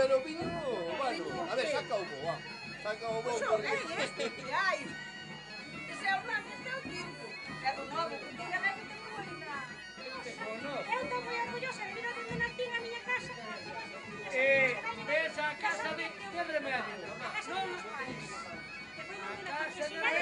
pero viño, bueno, a ver, saca o bo, va. Saca o bo. Pois o ben este que hai. Ese é o blanco, este é o tinto. É do novo, porque ainda ben que tengo moita. Eu estou moi orgullosa de vir a donde nací na miña casa. Ves a casa de remedio. A casa dos meus pais. Que foi donde nací, Casa que de si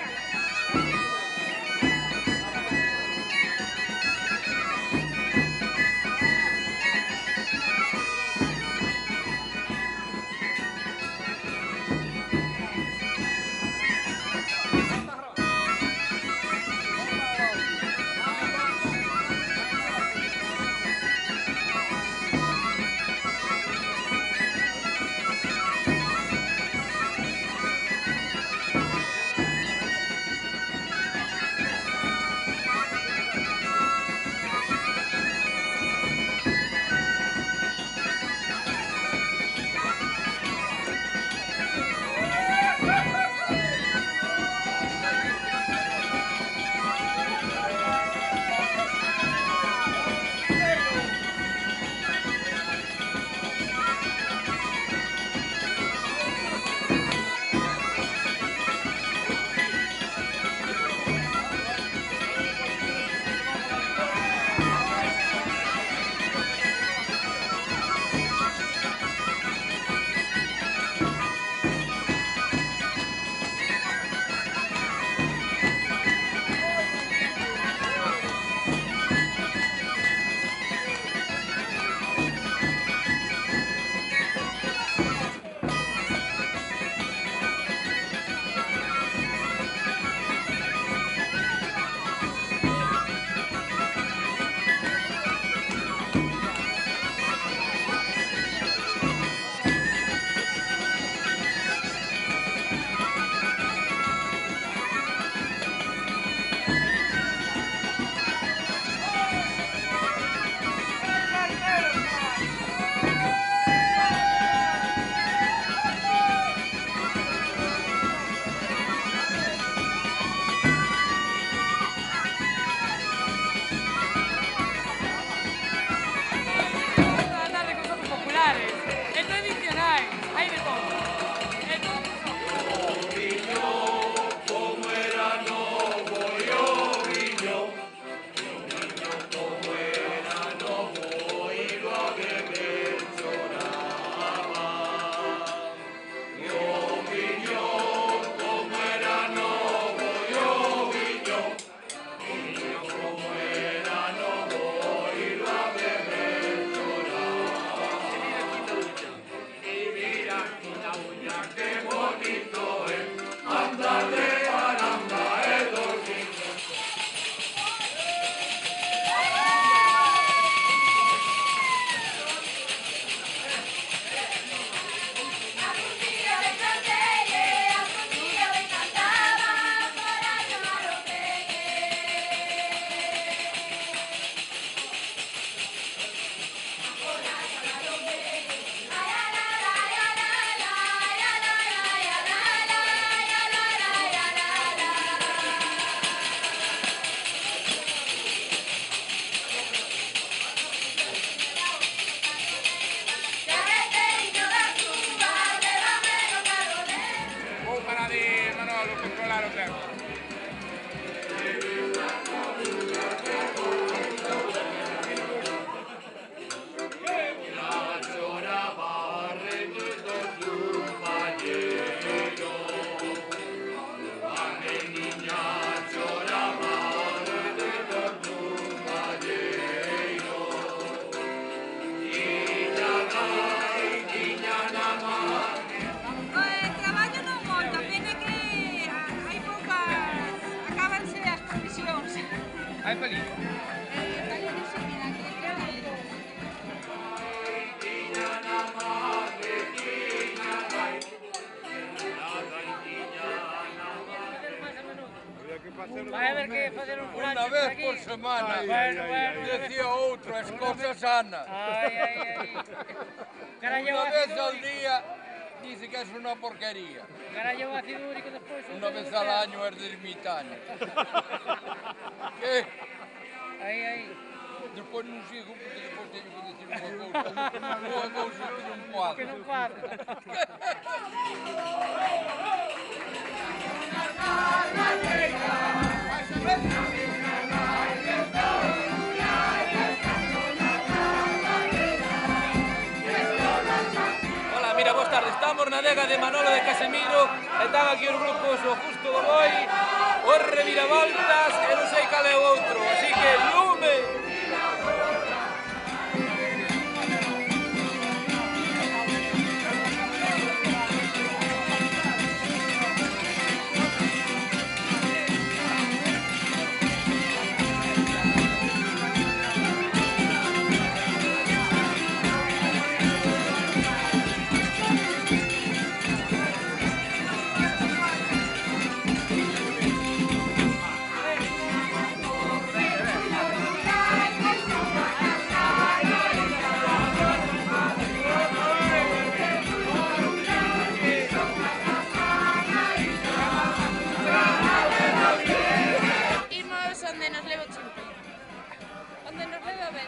Hai pelín. Vai haber que facer un Unha plancho vez aquí. por semana. Bueno, Decía outro, as cosas sanas. Ai. Cara lleva Unha vez ácido al úrico. día dice que es una porquería. Cara lleva ácido úrico despois. Una vez al año es de ermitaño. ¿Qué? Aí. Despois non sigo porque despois teño que dicir unha cousa que non cuadra. Que non cuadra. Hola, mira, boas tardes. Estamos na adega de Manolo de Casemiro e están aquí os grupos o Justo Boboi, os Reviravoltas e non sei cal é o outro, así que lume! Imos onde nos leva o chimpi. Onde nos leva ben.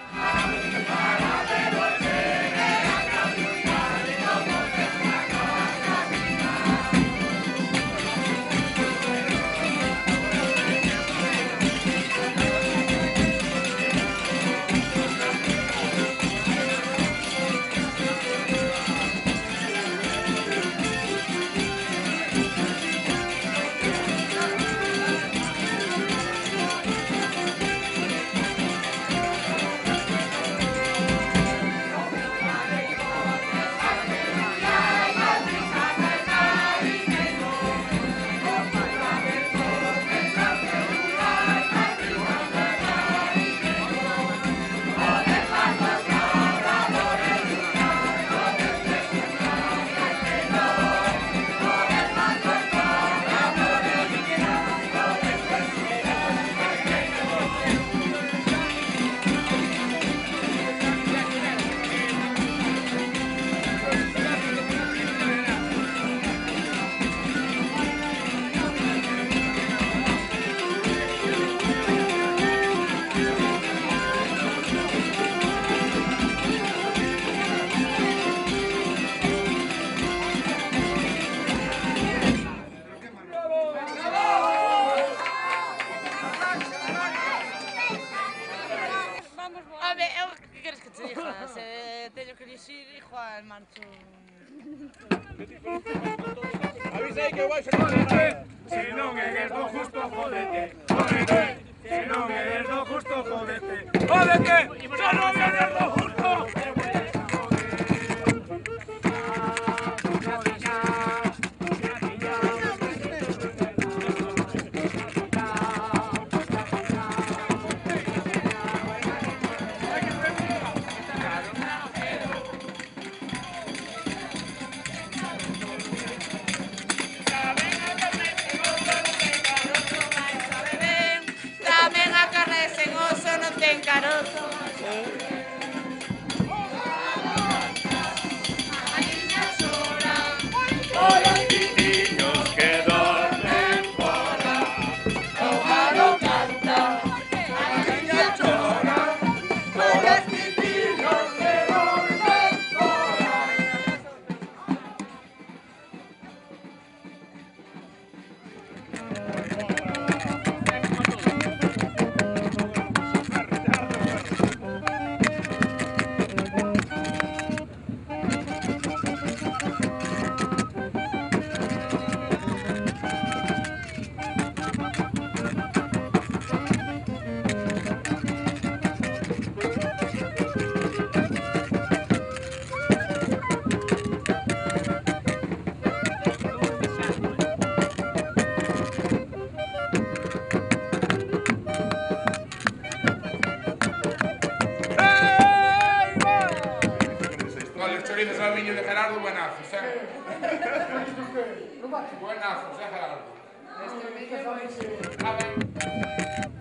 A ver, eu que queres que te diga? Se teño que dicir, igual marcho... Avisei que vais a comer. Se non eres do justo, jódete, jódete. Se non eres do justo, jódete, jódete. Se non eres do justo. Tamén a carne sen oso non ten carozo. A niña chora. Os pitiños que dormen fora, o galo canta. A niña chora, os pitiños que dormen fora. Los chorizos al viño de Gerardo, buenazos, Buenazos, Gerardo.